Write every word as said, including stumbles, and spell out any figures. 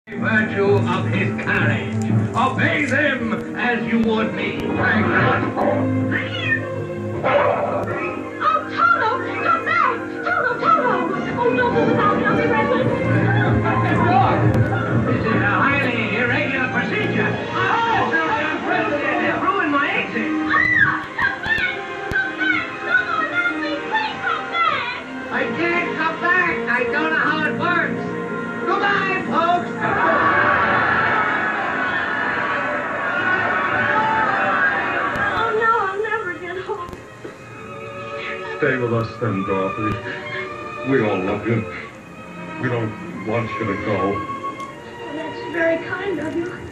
Virtue of his courage. Obey them as you would me. Thank God. Oh, Toto! Come back! Toto, Toto! Oh, no, move without me. I'll be right with you. This is a highly irregular procedure. Oh, Absolutely unprecedented. Ruin my exit. Ah! Come back! Come back! Toto, without me! Please come back! I can't come back. I don't know how it works. Goodbye, folks. Oh, no, I'll never get home. Stay with us then, Dorothy. We all love you. We don't want you to go. Well, that's very kind of you.